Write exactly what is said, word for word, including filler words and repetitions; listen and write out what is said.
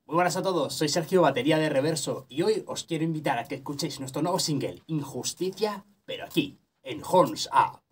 Muy buenas a todos, soy Sergio, batería de Reverso, y hoy os quiero invitar a que escuchéis nuestro nuevo single, Injusticia, pero aquí, en Horns Up.